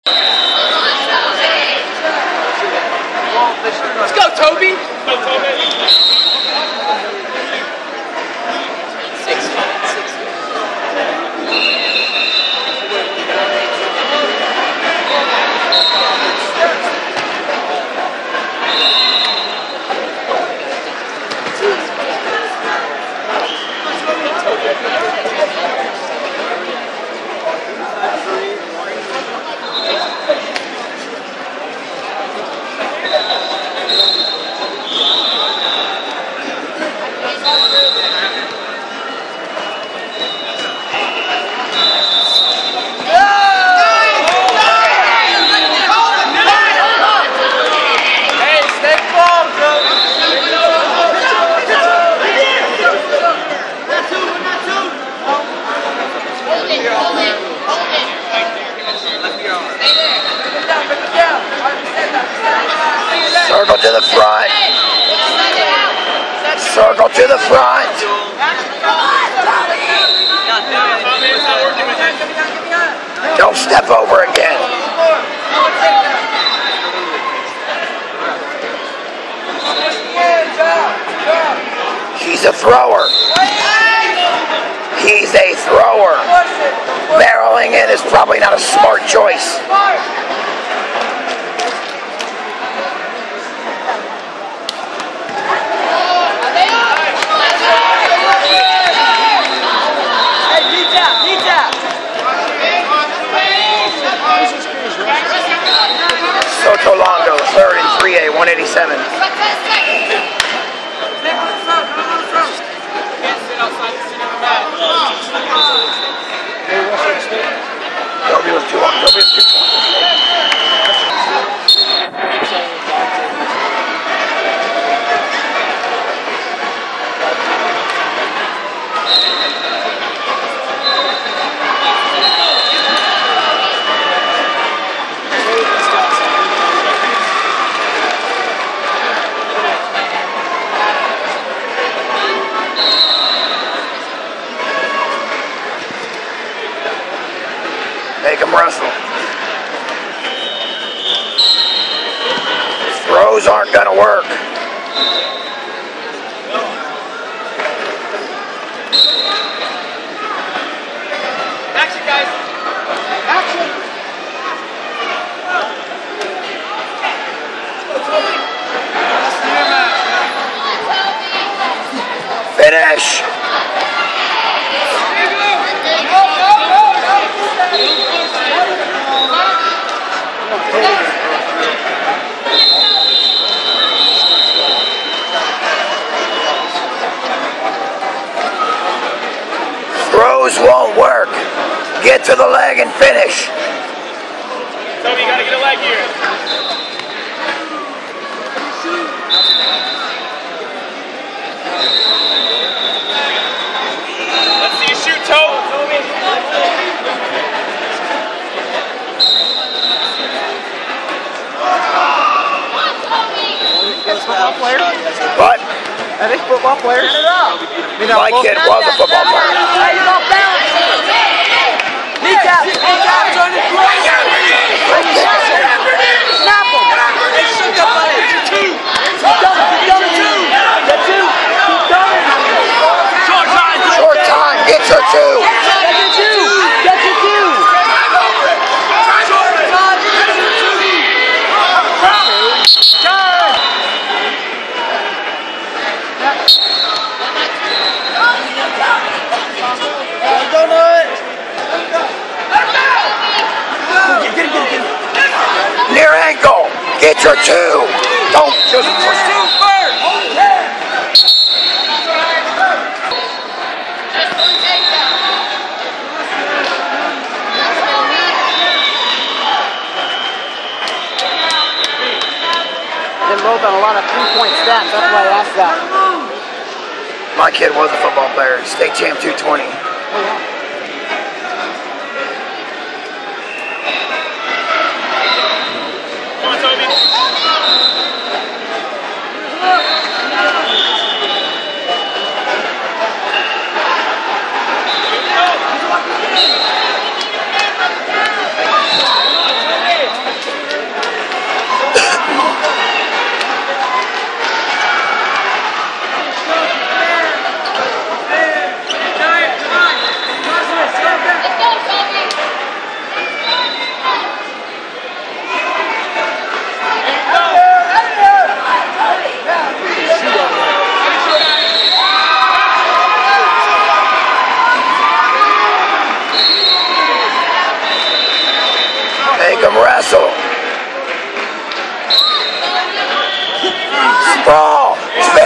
Let's go, Toby! Go, Toby! Circle to the front. Circle to the front. Don't step over again. He's a thrower. He's a thrower. Barreling in is probably not a smart choice. Sotolando, third and 3A, 187. Toby was 2 on. Toby was 2 on. Make him wrestle. Throws aren't going to work. Action, guys. Action. Finish. Throws won't work. Get to the leg and finish. Toby, you gotta get a leg here. Let's see you shoot, Toby. Football player? What? Are they football players? My kid was a football player. Kneecap! Kneecap! On his leg! Snap him! Hey, shook up on it! Keep going! Keep going! Get 2! Keep going! Short time! Short time. Get your 2. Get your 2! Get your 2! Short time! Get your 2! Turn! Don't do it! Near ankle. Get your 2. Don't just push it. They're both on a lot of 3-point stats. That's why I asked that. My kid was a football player. State champ 220. Oh, yeah. Come on, Toby. them wrestle. Sprawl.